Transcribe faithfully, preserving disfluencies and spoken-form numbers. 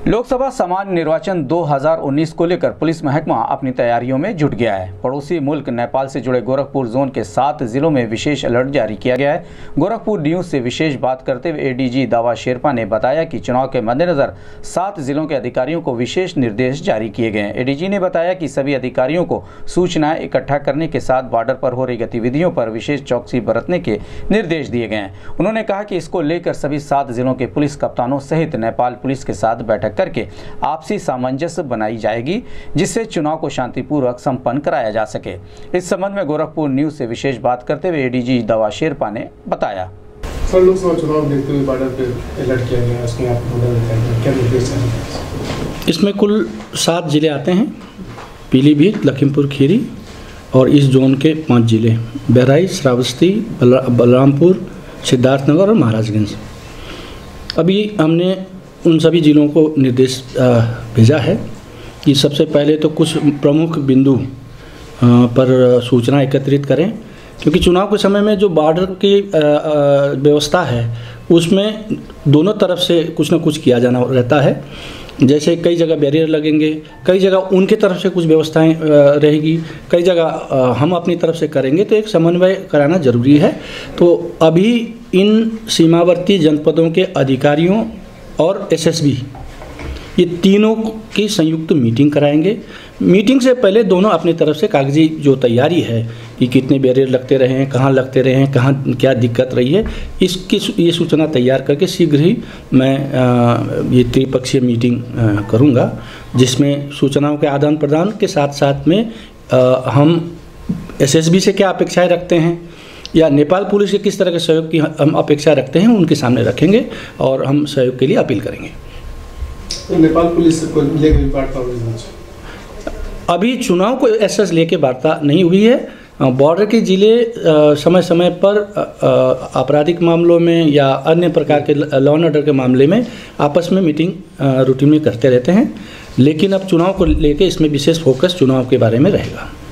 लोकसभा सामान्य निर्वाचन दो हज़ार उन्नीस को लेकर पुलिस महकमा अपनी तैयारियों में जुट गया है। पड़ोसी मुल्क नेपाल से जुड़े गोरखपुर जोन के सात जिलों में विशेष अलर्ट जारी किया गया है। गोरखपुर न्यूज से विशेष बात करते हुए एडीजी दावा शेरपा ने बताया कि चुनाव के मद्देनजर सात जिलों के अधिकारियों को विशेष निर्देश जारी किए गए हैं। एडीजी ने बताया कि सभी अधिकारियों को सूचनाएं इकट्ठा करने के साथ बॉर्डर पर हो रही गतिविधियों पर विशेष चौकसी बरतने के निर्देश दिए गए हैं। उन्होंने कहा कि इसको लेकर सभी सात जिलों के पुलिस कप्तानों सहित नेपाल पुलिस के साथ बैठक करके आपसी सामंजस्य बनाई जाएगी, जिससे चुनाव को शांतिपूर्वक संपन्न कराया जा सके। इस संबंध में गोरखपुर न्यूज से विशेष बात करते हुए एडीजी दावा शेरपा ने बताया। सर, लोकसभा चुनाव देखते हुए बॉर्डर पे अलर्ट किया गया है, उसमें आप क्या निर्देश हैं? इसमें कुल सात जिले आते हैं, पीलीभीत, लखीमपुर खीरी और इस जोन के पाँच जिले बहराइच, श्रावस्ती, बलरामपुर, सिद्धार्थनगर और महाराजगंज। अभी हमने उन सभी जिलों को निर्देश भेजा है कि सबसे पहले तो कुछ प्रमुख बिंदु पर सूचना एकत्रित करें, क्योंकि चुनाव के समय में जो बॉर्डर की व्यवस्था है उसमें दोनों तरफ से कुछ न कुछ किया जाना रहता है। जैसे कई जगह बैरियर लगेंगे, कई जगह उनके तरफ से कुछ व्यवस्थाएं रहेगी, कई जगह हम अपनी तरफ से करेंगे, तो एक समन्वय कराना जरूरी है। तो अभी इन सीमावर्ती जनपदों के अधिकारियों और एसएसबी ये तीनों की संयुक्त मीटिंग कराएंगे। मीटिंग से पहले दोनों अपनी तरफ से कागजी जो तैयारी है कि कितने बैरियर लगते रहे हैं, कहाँ लगते रहे हैं, कहाँ क्या दिक्कत रही है, इसकी ये सूचना तैयार करके शीघ्र ही मैं आ, ये त्रिपक्षीय मीटिंग करूँगा, जिसमें सूचनाओं के आदान प्रदान के साथ साथ में आ, हम एसएसबी से क्या अपेक्षाएँ रखते हैं या नेपाल पुलिस के किस तरह के सहयोग की हम अपेक्षा रखते हैं उनके सामने रखेंगे और हम सहयोग के लिए अपील करेंगे। तो नेपाल पुलिस को लेकर वार्ता हुई? अभी चुनाव को ऐसा लेके वार्ता नहीं हुई है। बॉर्डर के जिले समय समय पर आपराधिक मामलों में या अन्य प्रकार के लॉ एंड ऑर्डर के मामले में आपस में मीटिंग रूटीन में करते रहते हैं, लेकिन अब चुनाव को लेके इसमें विशेष फोकस चुनाव के बारे में रहेगा।